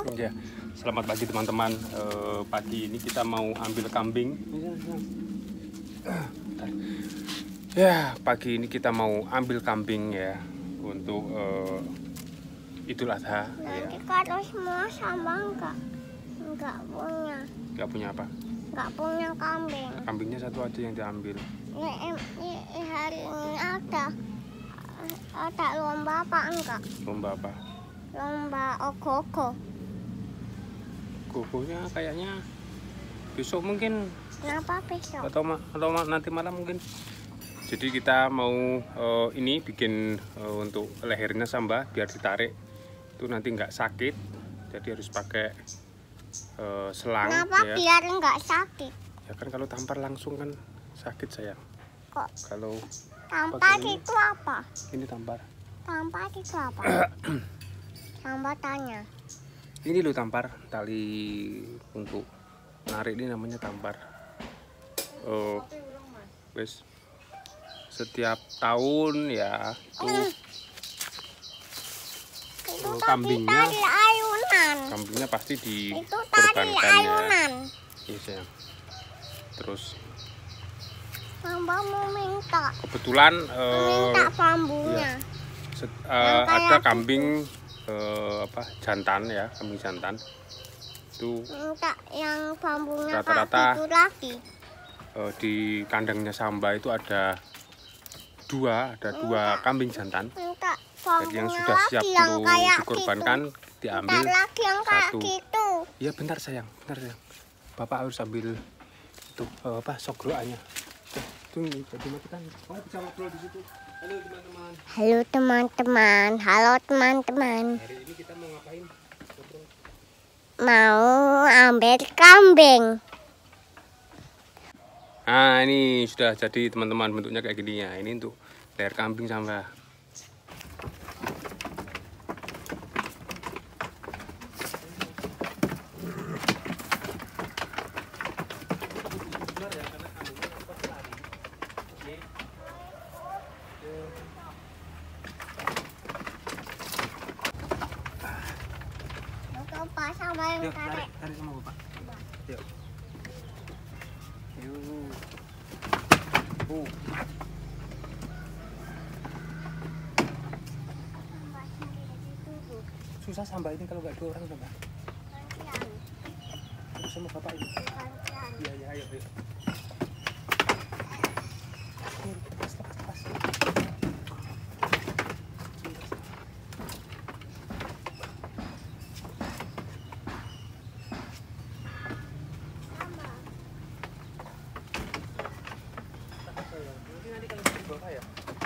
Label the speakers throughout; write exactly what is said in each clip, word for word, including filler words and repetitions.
Speaker 1: Ya, selamat pagi teman-teman. Uh, pagi ini kita mau ambil kambing. Ya, pagi ini kita mau ambil kambing ya untuk uh, Idul Adha.
Speaker 2: Nanti
Speaker 1: Ya.
Speaker 2: kalau semua sama enggak? Enggak punya.
Speaker 1: Enggak punya apa?
Speaker 2: Enggak punya kambing.
Speaker 1: Kambingnya satu aja yang diambil.
Speaker 2: Ini, ini hari ini ada ada lomba apa enggak?
Speaker 1: Lomba apa?
Speaker 2: Lomba ogogo.
Speaker 1: Gogonya kayaknya besok mungkin.
Speaker 2: Kenapa besok?
Speaker 1: Atau ma atau ma nanti malam mungkin. Jadi kita mau uh, ini bikin uh, untuk lehernya samba biar ditarik itu nanti nggak sakit. Jadi harus pakai uh, selang.
Speaker 2: Kenapa
Speaker 1: ya.
Speaker 2: biar nggak sakit?
Speaker 1: Ya kan kalau tampar langsung kan sakit sayang.
Speaker 2: Kok?
Speaker 1: Kalau
Speaker 2: Tampar
Speaker 1: ini,
Speaker 2: itu apa?
Speaker 1: ini tampar.
Speaker 2: Tampar itu apa? Tampar tanya.
Speaker 1: Ini loh tampar, tali untuk narik ini namanya tampar. Oh, wes setiap tahun ya itu,
Speaker 2: Itu
Speaker 1: oh,
Speaker 2: tadi
Speaker 1: kambingnya
Speaker 2: tali ayunan.
Speaker 1: kambingnya pasti
Speaker 2: Itu tali
Speaker 1: dikorbankan ya.
Speaker 2: ayunan.
Speaker 1: Iya sayang. Terus
Speaker 2: Hamba mau minta.
Speaker 1: kebetulan
Speaker 2: Minta
Speaker 1: uh,
Speaker 2: bambunya.
Speaker 1: set, uh,
Speaker 2: kayak
Speaker 1: ada
Speaker 2: gitu.
Speaker 1: kambing uh, apa jantan ya, kambing jantan itu
Speaker 2: Minta yang bambunya
Speaker 1: Rata-rata,
Speaker 2: kayak gitu lagi.
Speaker 1: uh, di kandangnya Samba itu ada dua, ada dua kambing jantan.
Speaker 2: Minta
Speaker 1: Jadi yang
Speaker 2: bambunya
Speaker 1: sudah siap
Speaker 2: lagi yang
Speaker 1: untuk
Speaker 2: kayak
Speaker 1: dikorbankan
Speaker 2: gitu.
Speaker 1: diambil
Speaker 2: Minta lagi yang kayak
Speaker 1: satu.
Speaker 2: gitu.
Speaker 1: Iya bentar sayang, bentar sayang. Bapak harus ambil itu uh, apa sogroannya. Tuh, jadi matikan. Oh, bisa ngobrol di situ. Halo teman-teman.
Speaker 2: Halo teman-teman, halo teman-teman.
Speaker 1: Hari ini kita mau ngapain? Ngobrol.
Speaker 2: Mau ambil kambing.
Speaker 1: Nah ini sudah jadi teman-teman, bentuknya kayak gini ya. Ini untuk leher kambing sama.
Speaker 2: Coba sama yang
Speaker 1: Yuk,
Speaker 2: tarik.
Speaker 1: tarik, tarik sama bapak. Yuk. Yuk. Uh. Susah Samba ini kalau nggak dua orang Samba. Terus sama bapak ini. Iya, iya, ayo, ayo. Lepas, lepas, lepas. Nanti kalau di bawah ya.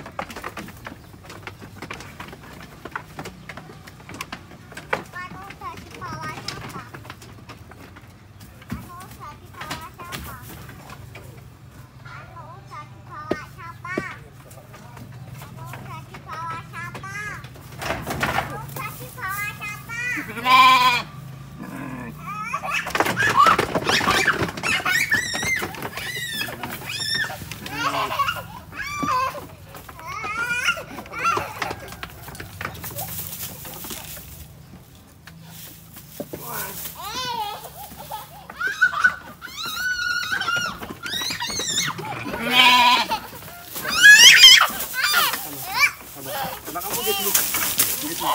Speaker 1: Coba kamu di sini. Di sini.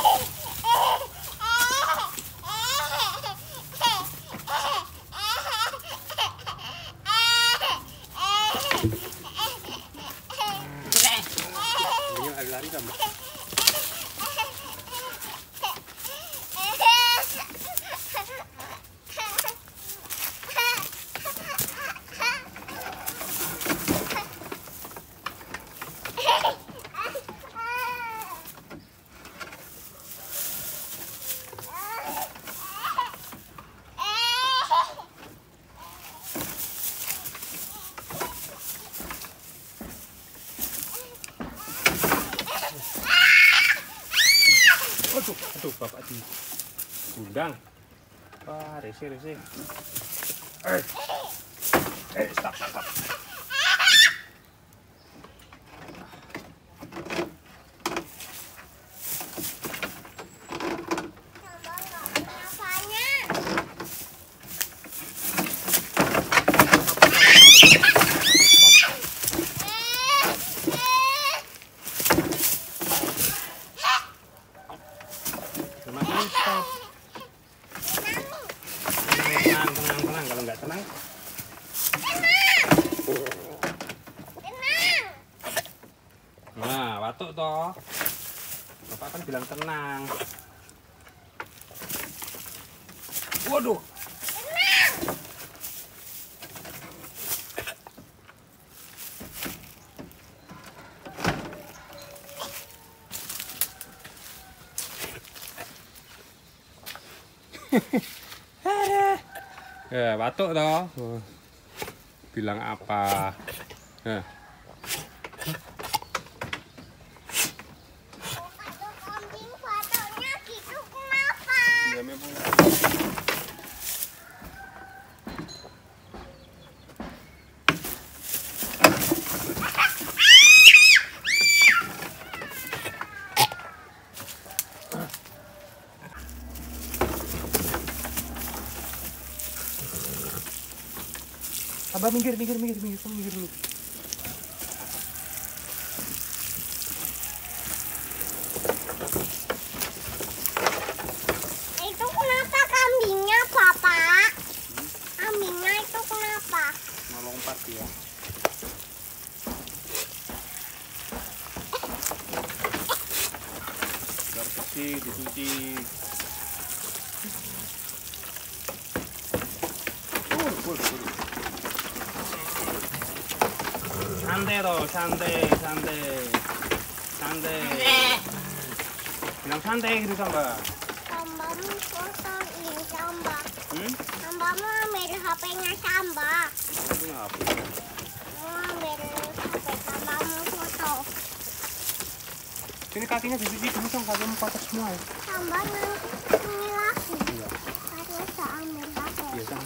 Speaker 1: Ini lari-lari kamu. Aduh, aduh, bapak di gundang. Wah, rese, rese. Eh, eh, stop, stop, stop.
Speaker 2: Apanya?
Speaker 1: bilang tenang. Waduh. Ya, batuk toh. Bilang apa? Nah.
Speaker 2: Kambing batuknya gitu kenapa?
Speaker 1: Ya, memang. Abah minggir, minggir, minggir, minggir, minggir, minggir.
Speaker 2: Itu kenapa kambingnya, Bapak? Kambingnya itu kenapa?
Speaker 1: Mau lompat dia. Biar bersih, dicuci. Uh, uh, uh. Santai toh, santai, santai, santai. Bilang santai gitu sama.
Speaker 2: Sambamu foto ini Samba.
Speaker 1: Hmm?
Speaker 2: Sambamu ambil H P-nya Samba.
Speaker 1: Itu apa?
Speaker 2: Mau ambil H P Sambamu foto.
Speaker 1: Sini kakinya dicuci dulu dong, kakimu kotor semua ya.
Speaker 2: Samba nanti ini lagi.
Speaker 1: Iya.
Speaker 2: Harus saya ambil H P.
Speaker 1: Iya, Sang.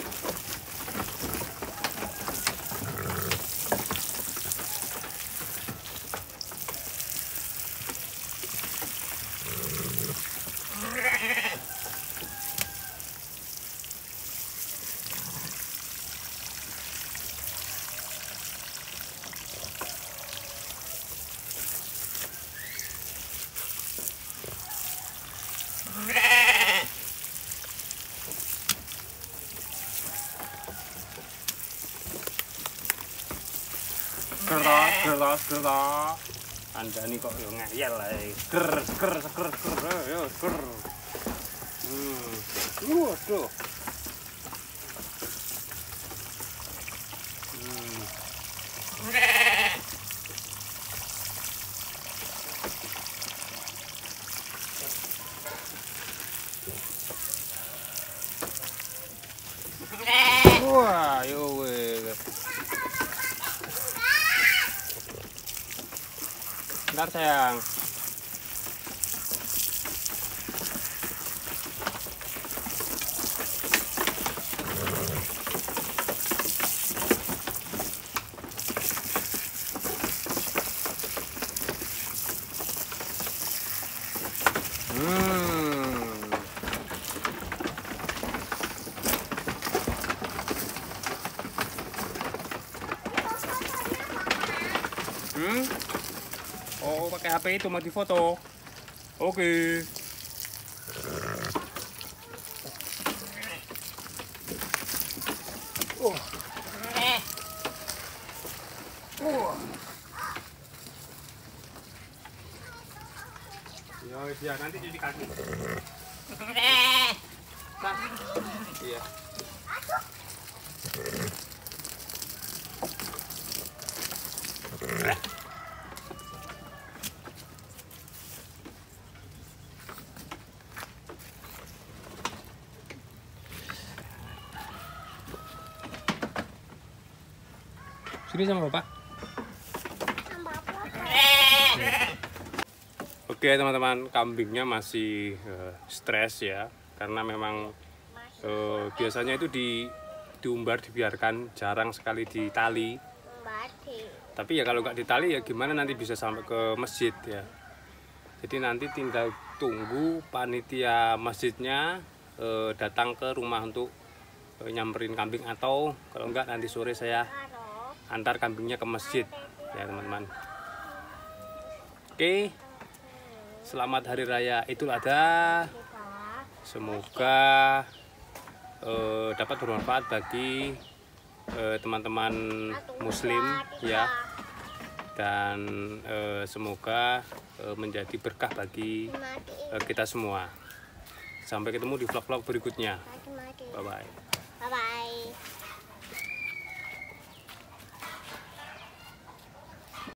Speaker 1: Gerak, gerak, gerak. Anda nih kok yo ngeyel ae. Ger, ger, ger, ger, yo ger. Hmm. Waduh. Hmm. Wah, yo weh. Bentar sayang. Hmm. Hmm? Oh, pakai H P itu mau difoto. Oke. Oh. Oh. Ya, ya nanti cuci kaki. Nah. Iya. Sini sama Bapak.
Speaker 2: Samba foto.
Speaker 1: Oke teman-teman, kambingnya masih uh, stres ya, karena memang uh, biasanya itu di diumbar dibiarkan, jarang sekali ditali.
Speaker 2: Bati.
Speaker 1: Tapi ya kalau nggak ditali ya gimana nanti bisa sampai ke masjid ya. Jadi nanti tinggal tunggu panitia masjidnya uh, datang ke rumah untuk uh, nyamperin kambing, atau kalau enggak nanti sore saya antar kambingnya ke masjid ya teman-teman. Oke, selamat hari raya Idul Adha. Semoga eh, dapat bermanfaat bagi teman-teman muslim ya, dan eh, semoga eh, menjadi berkah bagi
Speaker 2: Mati.
Speaker 1: eh, kita semua. Sampai ketemu di vlog-vlog berikutnya.
Speaker 2: Mati, mati.
Speaker 1: Bye bye.